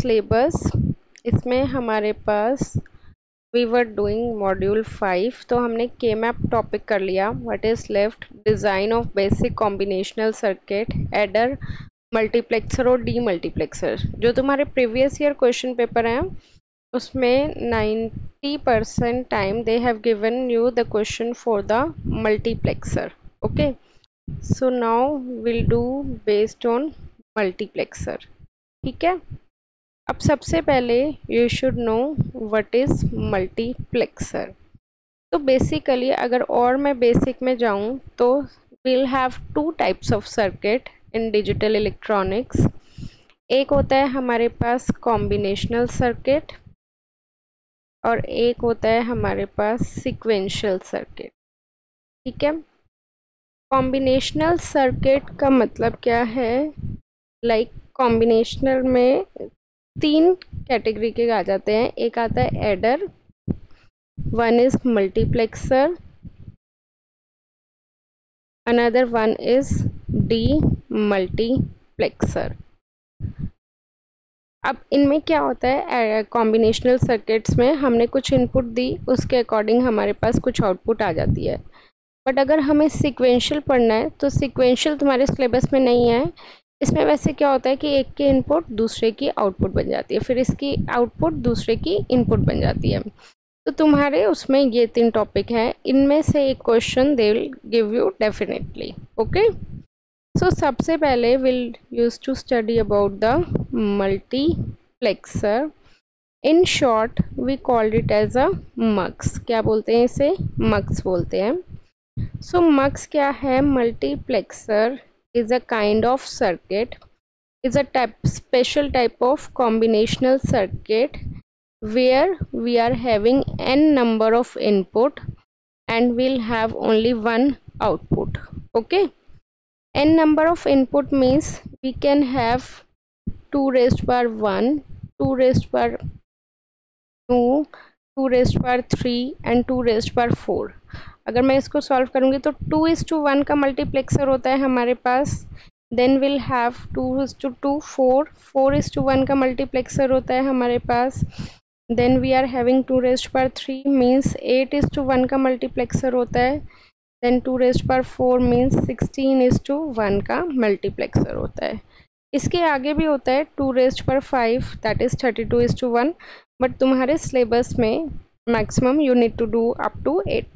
Syllabus, इसमें हमारे पास वी वर डूइंग मॉड्यूल 5, तो हमने के मैप टॉपिक कर लिया. What is left? Design of basic combinational circuit, adder, multiplexer और डी मल्टीप्लेक्सर. जो तुम्हारे प्रीवियस ईयर क्वेश्चन पेपर हैं उसमें 90% time they have given you the question for the multiplexer. Okay, so now will do based on multiplexer. ठीक है, अब सबसे पहले you should know what is multiplexer. तो बेसिकली अगर और मैं बेसिक में जाऊं तो we'll have two types of circuit in digital electronics. एक होता है हमारे पास कॉम्बिनेशनल सर्किट और एक होता है हमारे पास सीक्वेंशियल सर्किट. ठीक है, कॉम्बिनेशनल सर्किट का मतलब क्या है? लाइक कॉम्बिनेशनल में तीन कैटेगरी के आ जाते हैं. एक आता है adder, one is multiplexer, another one is demultiplexer. अब इनमें क्या होता है, कॉम्बिनेशनल सर्किट्स में हमने कुछ इनपुट दी, उसके अकॉर्डिंग हमारे पास कुछ आउटपुट आ जाती है. बट अगर हमें सीक्वेंशियल पढ़ना है तो सीक्वेंशियल तुम्हारे सिलेबस में नहीं है. इसमें वैसे क्या होता है कि एक की इनपुट दूसरे की आउटपुट बन जाती है, फिर इसकी आउटपुट दूसरे की इनपुट बन जाती है. तो तुम्हारे उसमें ये तीन टॉपिक हैं, इनमें से एक question they will give you definitely. Okay, so सबसे पहले will use to study about the multiplexer. In short we called it as a mux. क्या बोलते हैं इसे? मक्स बोलते हैं. सो मक्स क्या है? Multiplexer is a kind of circuit, is a special type of combinational circuit where we are having n number of input and we'll have only one output. Okay, n number of input means we can have 2 raised by 1, 2 raised by 2, 2 raised by 3 and 2 raised by 4. अगर मैं इसको solve करूंगी तो 2:1 का multiplexer होता है हमारे पास. देन विल हैव 2:2 4, 4:1 का मल्टीप्लेक्सर होता है हमारे पास. Then we are having 2⁻³ means 8:1 का मल्टीप्लेक्सर होता है. देन 2⁻4 मीन्स 16:1 का मल्टीप्लेक्सर होता है. इसके आगे भी होता है 2⁵ दैट इज 32:1, बट तुम्हारे सिलेबस में maximum you need to do up to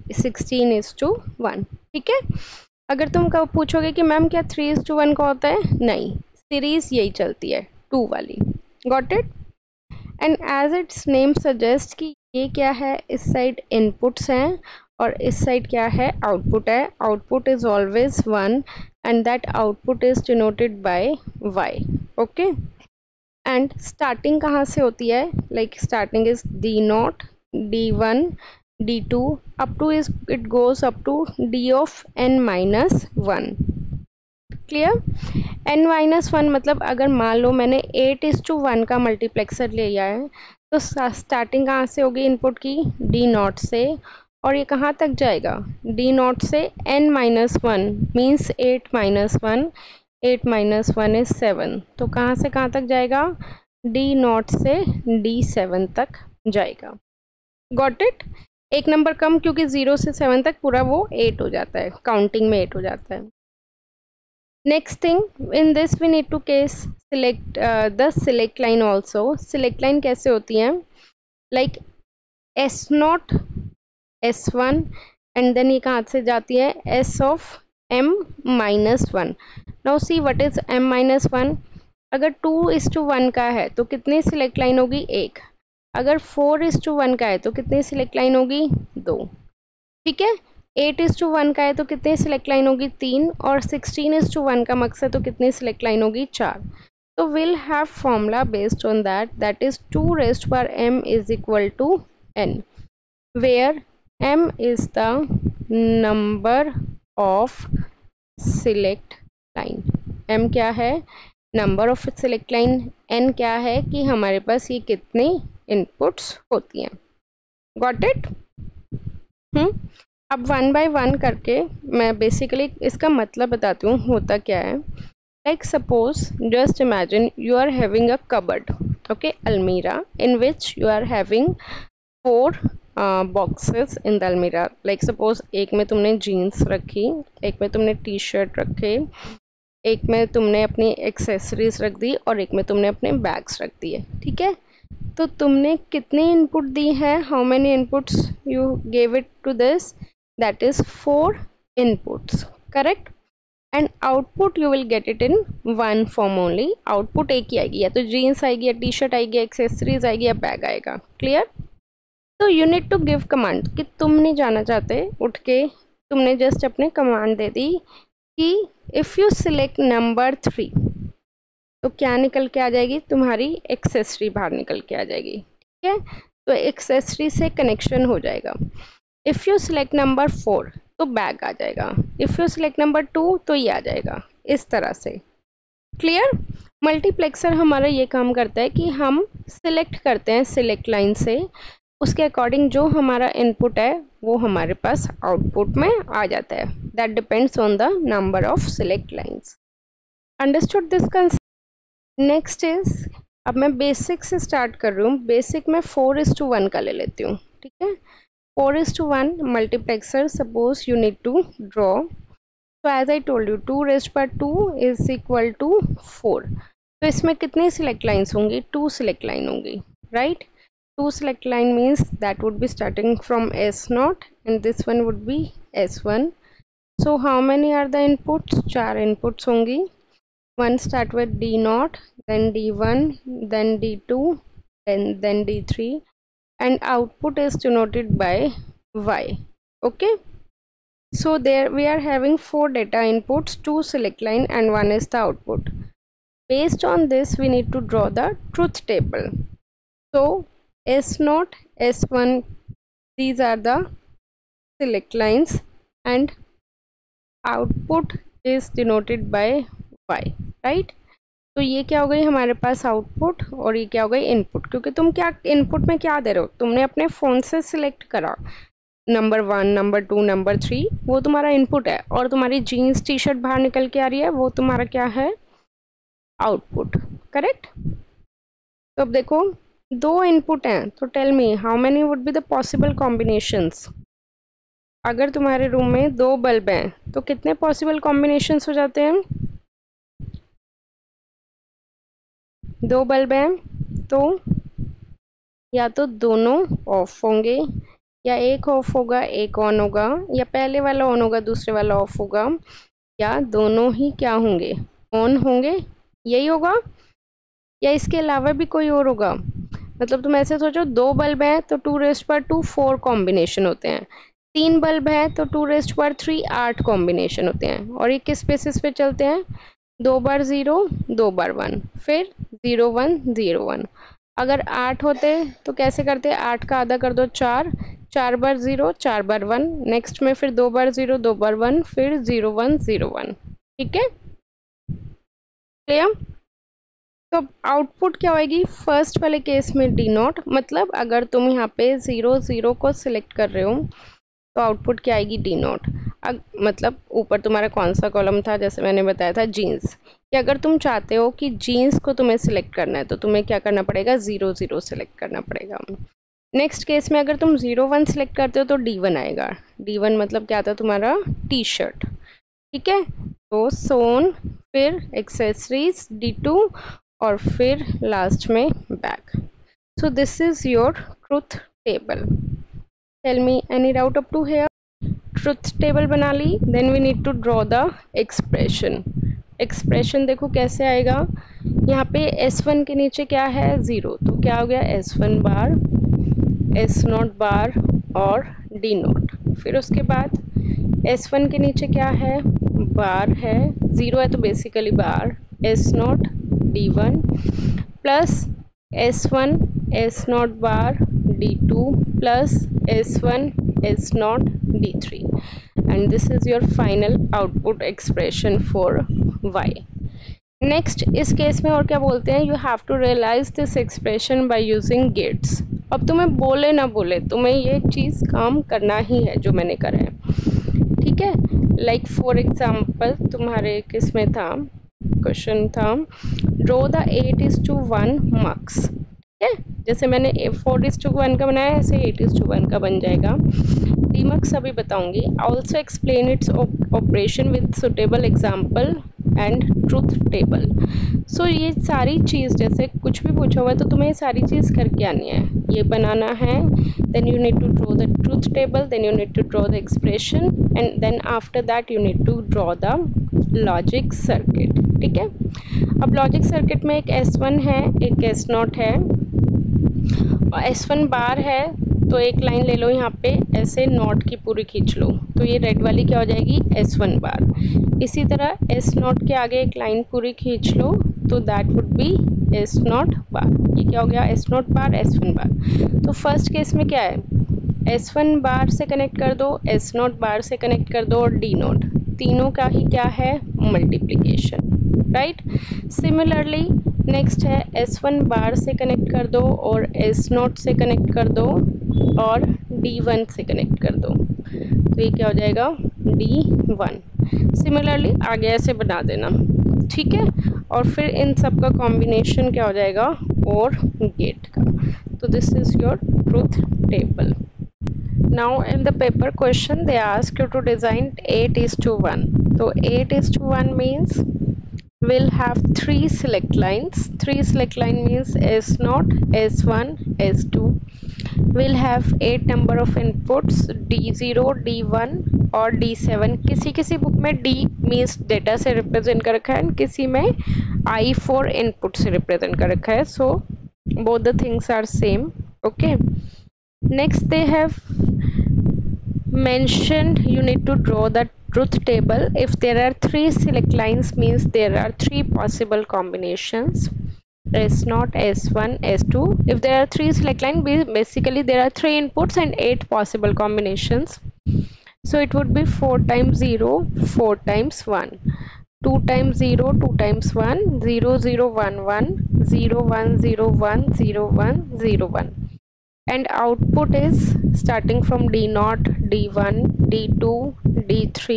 16:1. ठीक है, अगर तुम कब पूछोगे कि मैम क्या 3:1 का होता है, नहीं, सीरीज यही चलती है 2 वाली. Got it? And as its name suggest कि ये क्या है, इस साइड इनपुट्स हैं और इस साइड क्या है, आउटपुट है. Output is always 1 and that output is denoted by y. Okay, and starting कहाँ से होती है? Like starting is D0, D1, D2 up to is it goes up to D of n-1. Clear? n-1 मतलब अगर मान लो मैंने 8:1 का multiplexer लिया है तो स्टार्टिंग कहाँ से होगी इनपुट की? D0 से, और ये कहाँ तक जाएगा? D0 से n-1 मीन्स 8-1, 8-1 इज 7. तो कहाँ से कहाँ तक जाएगा? D0 से D7 तक जाएगा. Got it? एक नंबर कम, क्योंकि 0 से 7 तक पूरा वो 8 हो जाता है, काउंटिंग में 8 हो जाता है. Next thing, in this we need to case select the select line also. Select line कैसे होती है? Like S0, S1 and then ये कहाँ से जाती है? S of m-1. Now see what is m-1. अगर 2:1 का है तो कितनी सिलेक्ट लाइन होगी? 1. अगर 4:1 का है तो कितनी सिलेक्ट लाइन होगी? 2. ठीक है, 8:1 का है तो कितनी सिलेक्ट लाइन होगी? 3. और 16:1 का मकसद तो कितनी सिलेक्ट लाइन होगी? 4. तो will have formula based on that is 2⁻m is equal to n, where m is the number of select line. m क्या है? Number of select line. n क्या है कि हमारे पास ये कितनी इनपुट्स होती हैं. Got it? अब 1 by 1 करके मैं बेसिकली इसका मतलब बताती हूँ होता क्या है. Like suppose just imagine you are having a cupboard. okay, almirah, in which you are having 4 boxes in the almirah. Like suppose एक में तुमने जीन्स रखी, एक में तुमने टी शर्ट रखे, एक में तुमने अपनी एक्सेसरीज रख दी और एक में तुमने अपने बैग्स रख दिए, ठीक है। तो तुमने कितनी इनपुट दी है, how many inputs you gave it to this, that is 4 inputs, correct. And output you will get it in one form only, output एक ही आएगी, या तो जीन्स आएगी या टी शर्ट आएगी, एक्सेसरीज आएगी या बैग आएगा, क्लियर। तो you need to give command कि तुम नहीं जाना चाहते उठ के, तुमने जस्ट अपने कमांड दे दी कि इफ़ यू सिलेक्ट नंबर 3 तो क्या निकल के आ जाएगी, तुम्हारी एक्सेसरी बाहर निकल के आ जाएगी, ठीक है। तो एक्सेसरी से कनेक्शन हो जाएगा। इफ़ यू सिलेक्ट नंबर 4 तो बैग आ जाएगा, इफ़ यू सिलेक्ट नंबर 2 तो ये आ जाएगा, इस तरह से, क्लियर। मल्टीप्लेक्सर हमारा ये काम करता है कि हम सिलेक्ट करते हैं सिलेक्ट लाइन से, उसके अकॉर्डिंग जो हमारा इनपुट है वो हमारे पास आउटपुट में आ जाता है। That depends on the number of select lines. Understood this concept. Next is, अब मैं बेसिक से स्टार्ट कर रही हूँ। बेसिक में 4:1 का ले लेती हूँ, ठीक है। 4:1 multiplexer, suppose you need to draw. So as I told you 2⁻² is equal to 4. तो इसमें कितनी select lines होंगी, 2 select line होंगी, right? 2 select line means that would be starting from S0 and this one would be S1. So how many are the inputs? 4 inputs होंगी. One start with D0, then D1, then D2, then D3. And output is denoted by y, okay. So there we are having 4 data inputs, 2 select line and 1 is the output. Based on this we need to draw the truth table. So S0, S1, these are the select lines and output is denoted by y, right. तो ये क्या हो गई हमारे पास output और ये क्या हो गई इनपुट, क्योंकि तुम क्या इनपुट में क्या दे रहे हो, तुमने अपने फ़ोन से सिलेक्ट करा नंबर 1, नंबर 2, नंबर 3, वो तुम्हारा इनपुट है, और तुम्हारी जीन्स टी शर्ट बाहर निकल के आ रही है, वो तुम्हारा क्या है, आउटपुट, करेक्ट। तो अब देखो 2 इनपुट हैं, तो tell me how many would be the possible combinations. अगर तुम्हारे रूम में 2 बल्ब हैं तो कितने पॉसिबल कॉम्बिनेशंस हो जाते हैं, 2 बल्ब हैं तो या तो दोनों ऑफ होंगे, या एक ऑफ होगा एक ऑन होगा, या पहले वाला ऑन होगा दूसरे वाला ऑफ होगा, या दोनों ही क्या होंगे, ऑन होंगे, यही होगा, या इसके अलावा भी कोई और होगा। मतलब तुम ऐसे सोचो 2 बल्ब हैं तो 2⁻² 4 कॉम्बिनेशन होते हैं, 3 बल्ब है तो 2⁻3 8 कॉम्बिनेशन होते हैं, और ये किस बेसिस पे चलते हैं, 2 बार 0 2 बार 1, फिर 0 1 0 1। अगर 8 होते तो कैसे करते, 8 का आधा कर दो 4, 4 बार 0 4 बार 1, नेक्स्ट में फिर 2 बार 0 2 बार 1, फिर 0 1 0 1, ठीक है, क्लियर। तो आउटपुट क्या होगी, फर्स्ट वाले केस में D0, मतलब अगर तुम यहाँ पे 0 0 को सिलेक्ट कर रहे हो तो आउटपुट क्या आएगी, D0। मतलब ऊपर तुम्हारा कौन सा कॉलम था, जैसे मैंने बताया था जीन्स, कि अगर तुम चाहते हो कि जीन्स को तुम्हें सिलेक्ट करना है तो तुम्हें क्या करना पड़ेगा, 0 0 सिलेक्ट करना पड़ेगा। नेक्स्ट केस में अगर तुम 0 1 सिलेक्ट करते हो तो D1 आएगा, D1 मतलब क्या था तुम्हारा, टी शर्ट, ठीक है। तो सोन, फिर एक्सेसरीज D2 और फिर लास्ट में bag. So this is your truth table. Tell me any doubt up to here. Truth table बना ली, then we need to draw the expression. Expression देखो कैसे आएगा, यहाँ पे S1 के नीचे क्या है, 0, तो क्या हो गया S1 बार, S0 बार और D0। फिर उसके बाद S1 के नीचे क्या है, बार है, 0 है तो basically bar, S0 D1 plus S1 S0 bar D2 plus S1 S0 D3, and this is your final output expression for y. Next इस केस में और क्या बोलते हैं, you have to realise this expression by using gates. अब तुम्हें बोले ना बोले तुम्हें ये चीज़ काम करना ही है जो मैंने करा है, ठीक है। लाइक फॉर एग्जाम्पल तुम्हारे किस में था, क्वेश्चन था ड्रॉ द 8:1 मग्स, है, जैसे मैंने 4:1 का बनाया ऐसे 8:1 का बन जाएगा। डीमक्स अभी बताऊंगी। Also explain its operation with suitable example and truth table. So ये सारी चीज़, जैसे कुछ भी पूछा हुआ है तो तुम्हें ये सारी चीज़ करके आनी है, ये बनाना है, then you need to draw the truth table, then you need to draw the expression and then after that you need to draw the logic circuit. ठीक है, अब लॉजिक सर्किट में एक S1 है, एक S0 है और S1 बार है, तो एक लाइन ले लो यहाँ पे, ऐसे नॉट की पूरी खींच लो, तो ये रेड वाली क्या हो जाएगी, S1 बार। इसी तरह S0 के आगे एक लाइन पूरी खींच लो, तो दैट वुड बी S0 बार। ये क्या हो गया, S0 बार, S1 बार। तो फर्स्ट केस में क्या है, S1 बार से कनेक्ट कर दो, S0 बार से कनेक्ट कर दो और D0, तीनों का ही क्या है, मल्टीप्लिकेशन, राइट। सिमिलरली नेक्स्ट है S1 बार से कनेक्ट कर दो और S0 से कनेक्ट कर दो और D1 से कनेक्ट कर दो, तो ये क्या हो जाएगा, D1। सिमिलरली आगे ऐसे बना देना, ठीक है, और फिर इन सब का कॉम्बिनेशन क्या हो जाएगा, और गेट का। तो this is your truth table. Now in the paper question they ask you to design 8:1. So 8:1 means we'll have 3 select lines. 3 select line means S0, S1, S2. We'll have 8 number of inputs, D0, D1 और D7. किसी किसी book में D means data से represent कर रखा है, किसी में I4 इनपुट से रिप्रेजेंट कर रखा है, so both the things are same. Okay. Next they have mentioned you need to draw the truth table. If there are 3 select lines means there are 3 possible combinations, S0, S1, S2. If there are 3 select line, basically there are 3 inputs and 8 possible combinations. So it would be 4 times 0, 4 times 1, 2 times 0, 2 times 1, 0, 0, 1, 1, 0, 1, 0, 1, 0, 1, 0, 1. And output is starting from D0, D1, D2, D3,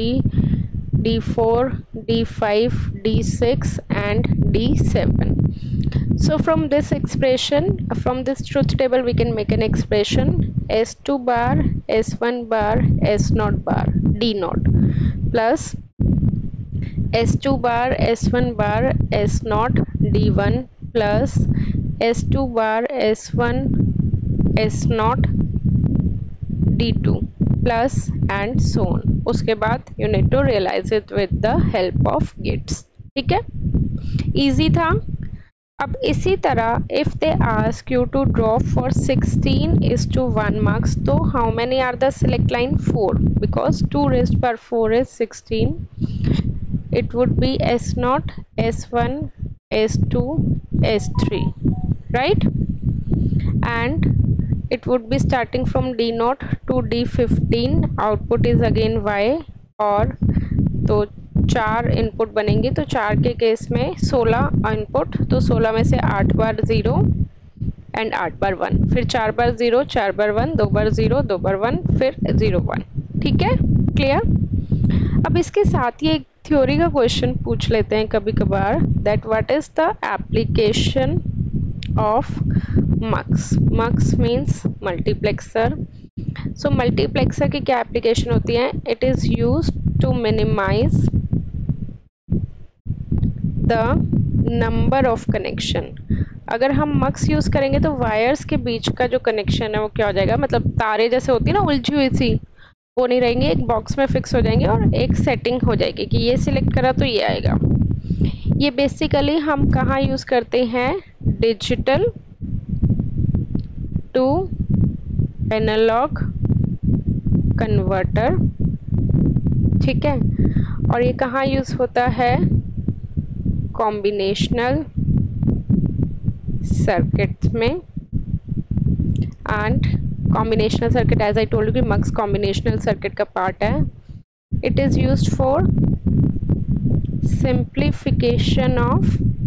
D4, D5, D6 and D7. So from this expression, from this truth table we can make an expression S2 bar, S1 bar, S0 bar, D0 plus S2 bar, S1 bar, S0, D1 plus S2 bar, S1, S0, D2 plus and so on. उसके बाद you need to realize it with the help of gates. ठीक है, easy था। अब इसी तरह if they ask you to draw for 16:1 marks, तो how many are the select line, 4, because 2 raised by 4 is 16. It would be S0, S1, S2, S3, right? And it would be starting from D0 to D15. Output is again Y, और तो 4 input बनेंगे, तो 4 के case में 16 input, तो 16 में से 8 बार 0 and 8 बार 1, फिर 4 बार 0, 4 बार 1, 2 बार 0, 2 बार 1, फिर 0 1। ठीक है, क्लियर। अब इसके साथ ही एक थ्योरी का क्वेश्चन पूछ लेते हैं कभी कभार, that what is the application of mux. Mux means multiplexer. So multiplexer की क्या एप्लीकेशन होती है, it is used to minimize the number of connection. अगर हम mux यूज करेंगे तो वायर्स के बीच का जो कनेक्शन है वो क्या हो जाएगा, मतलब तारे जैसे होती है ना उलझी हुई सी, वो नहीं रहेंगे, एक बॉक्स में फिक्स हो जाएंगे और एक सेटिंग हो जाएगी कि ये सिलेक्ट करा तो ये आएगा। ये बेसिकली हम कहाँ यूज करते हैं, डिजिटल टू एनालॉग कन्वर्टर, ठीक है, और ये कहाँ यूज होता है, कॉम्बिनेशनल सर्किट में। And combinational circuit as I told you कि मक्स कॉम्बिनेशनल सर्किट का पार्ट है। It is used for simplification of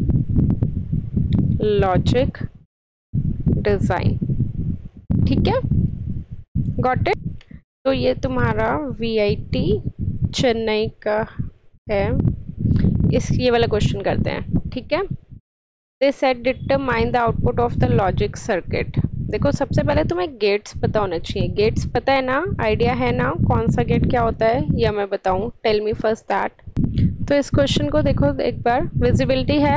logic design। ठीक है, got it। तो ये तुम्हारा VIT चेन्नई का है, इस ये वाला क्वेश्चन करते हैं, ठीक है। They said determine the output of the logic circuit. देखो सबसे पहले तुम्हें गेट्स पता होना चाहिए। गेट्स पता है ना, आइडिया है ना कौन सा गेट क्या होता है, या मैं बताऊं? Tell me first that. तो इस क्वेश्चन को देखो एक बार, विजिबिलिटी है,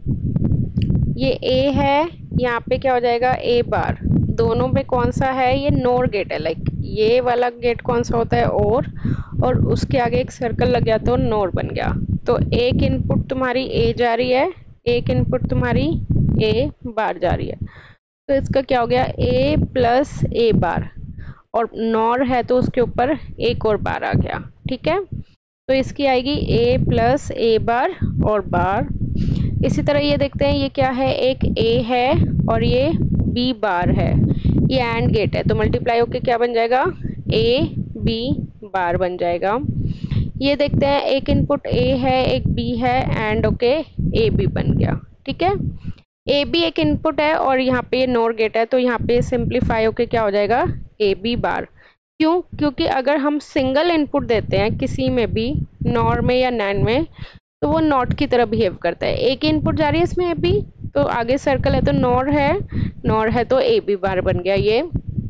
ये ए है, यहाँ पे क्या हो जाएगा ए बार, दोनों पे कौन सा है, ये नोर गेट है। लाइक ये वाला गेट कौन सा होता है, और उसके आगे एक सर्कल लग गया तो नोर बन गया। तो एक इनपुट तुम्हारी ए जा रही है, एक इनपुट तुम्हारी ए बार जा रही है, तो इसका क्या हो गया ए प्लस ए बार, और नॉर है तो उसके ऊपर एक और बार आ गया। ठीक है, तो इसकी आएगी ए प्लस ए बार और बार। इसी तरह ये देखते हैं, ये क्या है, एक ए है और ये बी बार है, ये एंड गेट है, तो मल्टीप्लाई होके क्या बन जाएगा, ए बी बार बन जाएगा। ये देखते हैं, एक इनपुट ए है एक बी है, एंड ओके ए बी बन गया। ठीक है, ए बी एक इनपुट है और यहाँ पे ये नोर गेट है, तो यहाँ पे सिंप्लीफाई होके क्या हो जाएगा, ए बी बार। क्यों? क्योंकि अगर हम सिंगल इनपुट देते हैं किसी में भी, नॉर में या नैंड में, तो वो नॉट की तरह बिहेव करता है। एक इनपुट जा रही है इसमें ए बी, तो आगे सर्कल है तो नॉर है तो ए बी बार बन गया ये।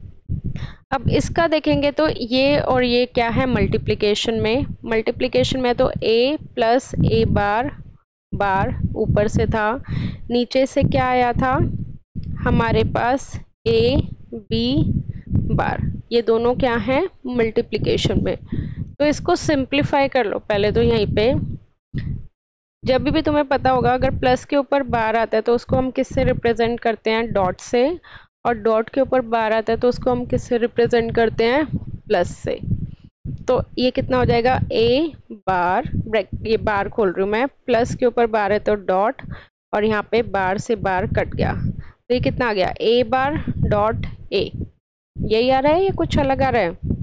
अब इसका देखेंगे तो ये और ये क्या है, मल्टीप्लिकेशन में तो ए प्लस ए बार बार ऊपर से था, नीचे से क्या आया था हमारे पास ए बी बार, ये दोनों क्या हैं मल्टीप्लिकेशन में। तो इसको सिंप्लीफाई कर लो पहले तो। यहीं पे जब भी तुम्हें पता होगा, अगर प्लस के ऊपर बार आता है तो उसको हम किससे रिप्रेजेंट करते हैं, डॉट से, और डॉट के ऊपर बार आता है तो उसको हम किससे रिप्रेजेंट करते हैं, प्लस से। तो ये कितना हो जाएगा, ए बार, ये बार खोल रही हूँ मैं, प्लस के ऊपर बार है तो डॉट, और यहाँ पे बार से बार कट गया, तो ये कितना आ गया, ए बार डॉट ए। यही आ रहा है या कुछ अलग आ रहा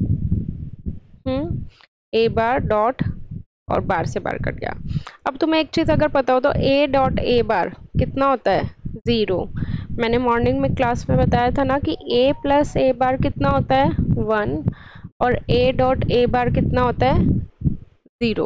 है? ए बार डॉट और बार से बार कट गया। अब तुम्हें एक चीज़ अगर पता हो तो ए डॉट ए बार कितना होता है, 0। मैंने मॉर्निंग में क्लास में बताया था ना कि ए प्लस ए बार कितना होता है, 1, और ए डॉट ए बार कितना होता है, 0।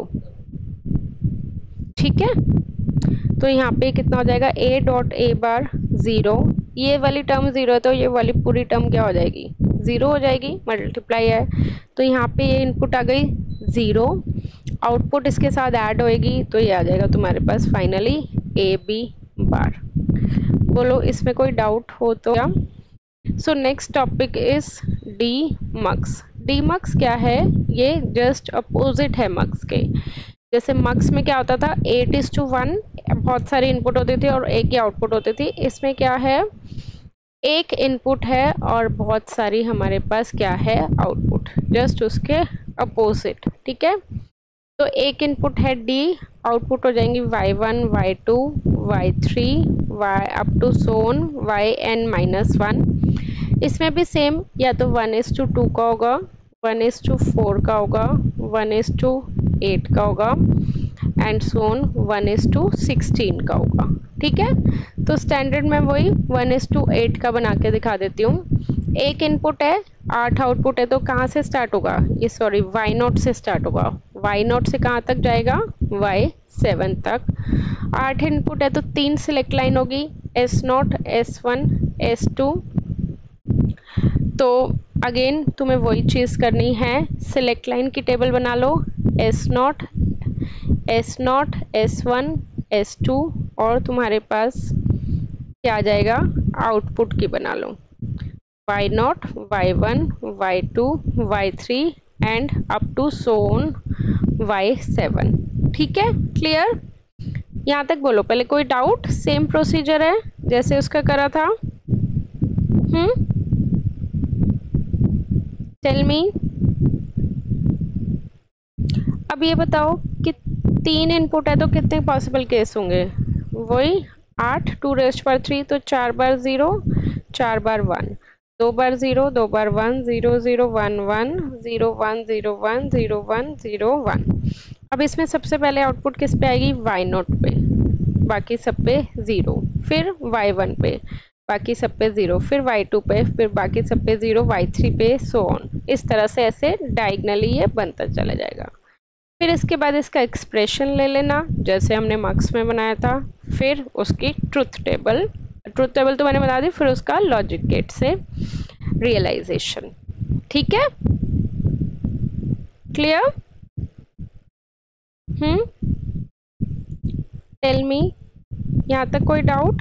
ठीक है, तो यहाँ पे कितना हो जाएगा, ए डॉट ए बार 0, ये वाली टर्म 0 है तो ये वाली पूरी टर्म क्या हो जाएगी, 0 हो जाएगी, मल्टीप्लाई है। तो यहाँ पे ये इनपुट आ गई 0, आउटपुट इसके साथ ऐड होएगी तो ये आ जाएगा तुम्हारे पास फाइनली ए बी बार। बोलो इसमें कोई डाउट हो तो क्या? So next topic is demux. Demux क्या है, ये जस्ट अपोजिट है मक्स के। जैसे मक्स में क्या होता था, 8:1, बहुत सारी इनपुट होती थी और एक ही आउटपुट होती थी। इसमें क्या है, एक इनपुट है और बहुत सारी हमारे पास क्या है, आउटपुट, जस्ट उसके अपोजिट। ठीक है, तो एक इनपुट है डी, आउटपुट हो जाएंगी y1 y2 y3 y up to Son yn-1। इसमें भी सेम, या तो 1:2 का होगा, 1:4 का होगा, 1:8 का होगा, एंड सोन 1:16 का होगा। ठीक है, तो स्टैंडर्ड में वही 1:8 का बना के दिखा देती हूँ। एक इनपुट है, 8 आउटपुट है, तो कहाँ से स्टार्ट होगा, ये सॉरी y0 से स्टार्ट होगा, y0 से कहाँ तक जाएगा, y7 तक। 8 इनपुट है तो 3 सिलेक्ट लाइन होगी, S0 S1 S2। तो अगेन तुम्हें वही चीज़ करनी है, सिलेक्ट लाइन की टेबल बना लो, S0 S0 S1 S2, और तुम्हारे पास क्या आ जाएगा, आउटपुट की बना लो, y0 y1 y2 y3 and up to सोन y7। ठीक है, क्लियर? यहाँ तक बोलो पहले, कोई डाउट? सेम प्रोसीजर है जैसे उसका करा था। Tell me. अब ये बताओ कि 3 इनपुट है तो कितने पॉसिबल केस होंगे, वही 8 2⁻3, तो 4 बार 0 4 बार 1, 2 बार 0 2 बार 1 0 0 1 1 0 1 0 1 0 1 0 1। अब इसमें सबसे पहले आउटपुट किस पे आएगी, y0 पे, बाकी सब पे 0, फिर y1 पे, बाकी सब पे 0, फिर y2 पे, फिर बाकी सब पे 0, y3 पे, सो ऑन। इस तरह से ऐसे डायगनली ये बनता चला जाएगा। फिर इसके बाद इसका एक्सप्रेशन ले लेना जैसे हमने मार्क्स में बनाया था, फिर उसकी ट्रुथ टेबल तो मैंने बता दी, फिर उसका लॉजिक गेट से रियलाइजेशन। ठीक है, क्लियर? टेल मी, यहाँ तक कोई डाउट?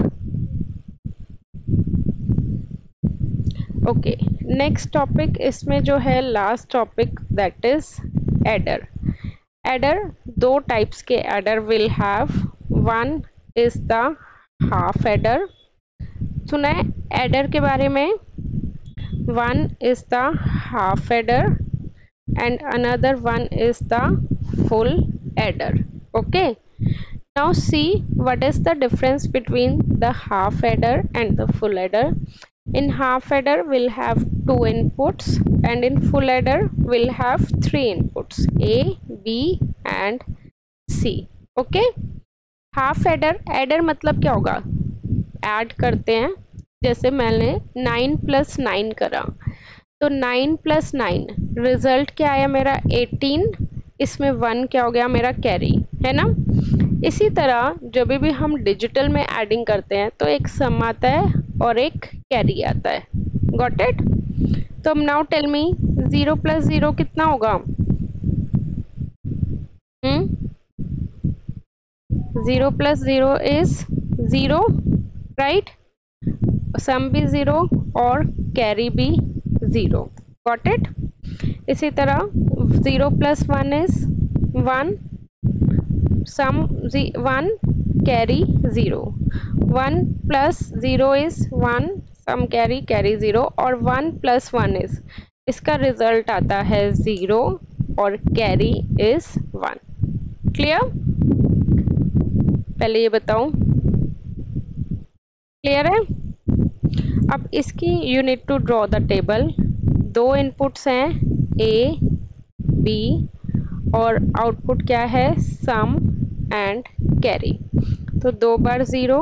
ओके, नेक्स्ट टॉपिक इसमें जो है last topic, that is adder. Adder, दो टाइप्स के adder will have. One is the half adder. सुना है एडर के बारे में? One is the half adder and another one is the full adder. Okay, now see what is the difference between the half adder and the full adder. In half adder we'll have 2 inputs and in full adder we'll have 3 inputs, A, B and C. Okay, half adder, adder मतलब क्या होगा? Add करते हैं, जैसे मैंने 9 + 9 करा तो 9 + 9 result क्या आया मेरा 18, इसमें 1 क्या हो गया मेरा कैरी, है ना। इसी तरह जब भी हम डिजिटल में एडिंग करते हैं तो एक सम आता है और एक कैरी आता है। Got it? तो अब नाउ टेल मी 0 + 0 कितना होगा? 0 + 0 इज 0, राइट? सम भी 0 और कैरी भी 0। Got it? इसी तरह 0 + 1 is 1, sum 1, carry 0। 1 + 0 is 1, sum carry 0, और 1 + 1 इज, इसका रिजल्ट आता है 0 और कैरी इज 1। क्लियर? पहले ये बताऊं, क्लियर है? अब इसकी you need to draw the table. 2 inputs हैं A, B और आउटपुट क्या है? Sum and carry. तो 2 बार 0,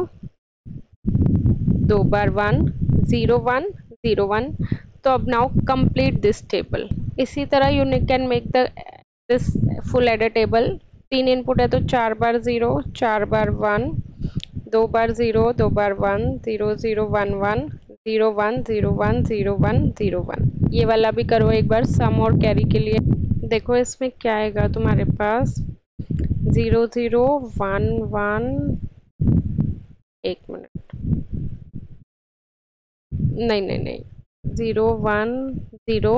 2 बार 1, 0 1 0 1। तो अब नाउ कंप्लीट दिस टेबल। इसी तरह you can make this full adder table. 3 input है तो 4 बार 0, 4 बार 1, 2 बार 0, 2 बार 1, 0 0 1 1, 0 1 0 1 0 1 0 1। ये वाला भी करो एक बार सम और कैरी के लिए। देखो इसमें क्या आएगा तुम्हारे पास, 0 0 1 1, एक मिनट, नहीं 0 1 0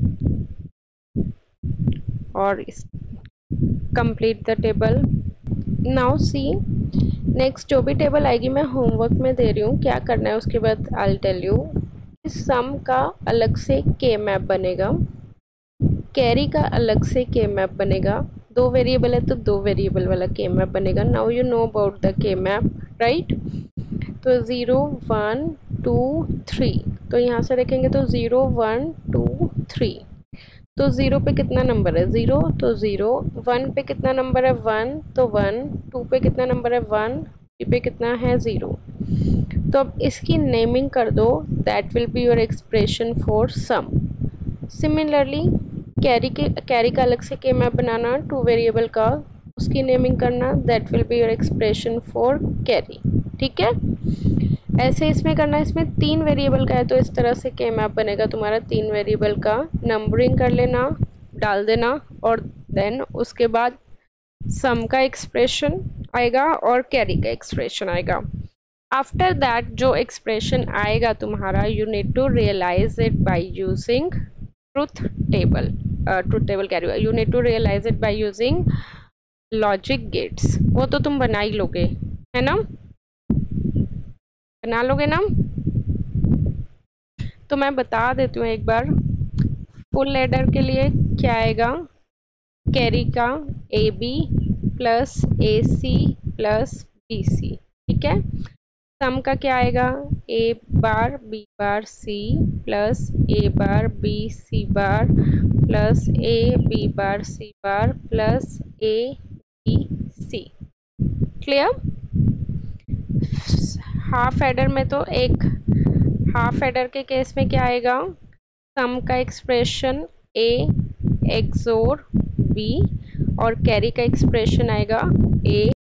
और complete the table. Now see next जो भी टेबल आएगी मैं होमवर्क में दे रही हूँ, क्या करना है उसके बाद आई टेल यू। इस सम का अलग से के मैप बनेगा, कैरी का अलग से के मैप बनेगा। 2 वेरिएबल है तो 2 वेरिएबल वाला के मैप बनेगा। Now you know about the K map, right? तो 0 1 2 3, तो यहाँ से देखेंगे तो 0 1 2 3। तो 0 पे कितना नंबर है? 0, तो 0। 1 पे कितना नंबर है? 1, तो 1। 2 पे कितना नंबर है? 1। 3 पे कितना है? 0। तो अब इसकी नेमिंग कर दो, that will be your expression for sum. Similarly carry का अलग से के मैप बनाना, 2 वेरिएबल का, उसकी नेमिंग करना, that will be your expression for carry. ठीक है, ऐसे इसमें करना। इसमें 3 वेरिएबल का है तो इस तरह से के मैप बनेगा तुम्हारा। 3 वेरिएबल का नंबरिंग कर लेना, डाल देना, और देन उसके बाद सम का एक्सप्रेशन आएगा और कैरी का एक्सप्रेशन आएगा। आफ्टर दैट जो एक्सप्रेशन आएगा तुम्हारा, you need to realize it by using truth table. Truth table कह रही हूँ, you need to realize it by using logic gates. वो तो तुम बना ही लोगे, है ना? बना लोगे ना? तो मैं बता देती हूँ एक बार, फुल एडर के लिए क्या आएगा? कैरी का AB + AC + BC। ठीक है, सम का क्या आएगा? A bar B bar C + A bar B C bar + A B bar C bar + A B C। Clear? Half adder में तो एक हाफ एडर के केस में क्या आएगा? सम का एक्सप्रेशन A XOR B, और कैरी का एक्सप्रेशन आएगा ए